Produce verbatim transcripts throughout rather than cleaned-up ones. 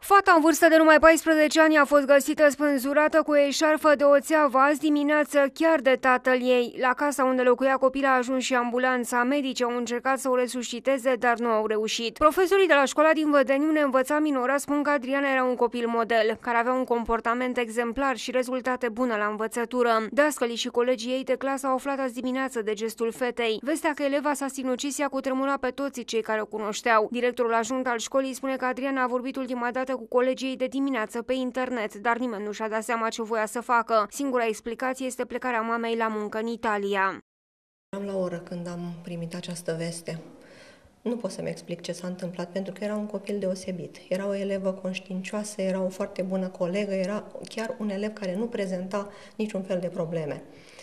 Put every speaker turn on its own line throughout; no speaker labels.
Fata în vârstă de numai paisprezece ani a fost găsită spânzurată cu o eșarfă de oțeavă azi dimineață chiar de tatăl ei. La casa unde locuia copila a ajuns și ambulanța. Medici au încercat să o resusciteze, dar nu au reușit. Profesorii de la școala din Vădeni, unde învăța minora, spun că Adriana era un copil model, care avea un comportament exemplar și rezultate bune la învățătură. Dascălii și colegii ei de clasă au aflat azi dimineață de gestul fetei. Vestea că eleva s-a sinucis i-a cutremurat pe toți cei care o cunoșteau. Directorul adjunct al școlii spune că Adriana a vorbit ultima dată cu colegii ei de dimineață pe internet, dar nimeni nu și-a dat seama ce voia să facă. Singura explicație este plecarea mamei la muncă în Italia.
Eram la oră când am primit această veste. Nu pot să-mi explic ce s-a întâmplat, pentru că era un copil deosebit. Era o elevă conștiincioasă, era o foarte bună colegă, era chiar un elev care nu prezenta niciun fel de probleme.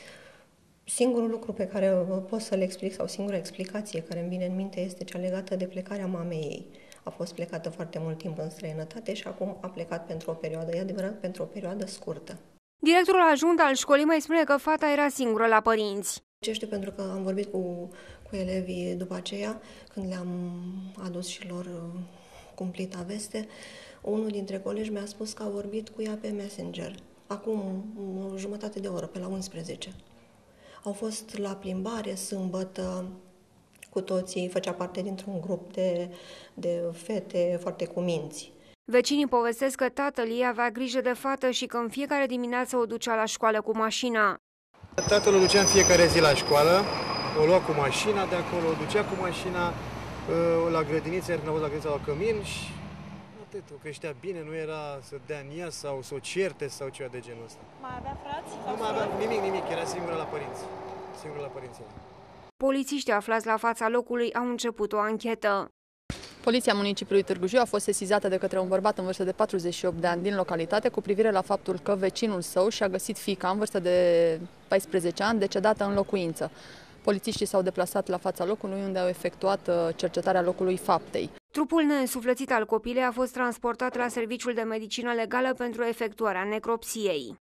Singurul lucru pe care pot să-l explic, sau singura explicație care îmi vine în minte, este cea legată de plecarea mamei ei. A fost plecată foarte mult timp în străinătate și acum a plecat pentru o perioadă, e adevărat, pentru o perioadă scurtă.
Directorul adjunct al școlii mai spune că fata era singură la părinți.
Ce știu, pentru că am vorbit cu, cu elevii după aceea, când le-am adus și lor cumplita veste, unul dintre colegi mi-a spus că a vorbit cu ea pe Messenger, acum o jumătate de oră, pe la unsprezece. Au fost la plimbare sâmbătă, cu toții, făcea parte dintr-un grup de, de fete foarte cuminți.
Vecinii povestesc că tatăl ei avea grijă de fată și că în fiecare dimineață o ducea la școală cu mașina.
Tatăl o ducea în fiecare zi la școală, o lua cu mașina de acolo, o ducea cu mașina la grădiniță, iar când a fost la grădiniță la cămin și atât, o creștea bine, nu era să dea în ea sau să o certe sau ceva de genul ăsta.
Mai avea frați?
Nu mai avea nimic, nimic, era singură la părinți, singură la părinții.
Polițiștii aflați la fața locului au început o anchetă.
Poliția municipiului Târgu Jiu a fost sesizată de către un bărbat în vârstă de patruzeci și opt de ani din localitate cu privire la faptul că vecinul său și-a găsit fiica în vârstă de paisprezece ani decedată în locuință. Polițiștii s-au deplasat la fața locului, unde au efectuat cercetarea locului faptei.
Trupul neînsuflețit al copilei a fost transportat la Serviciul de Medicină Legală pentru efectuarea necropsiei.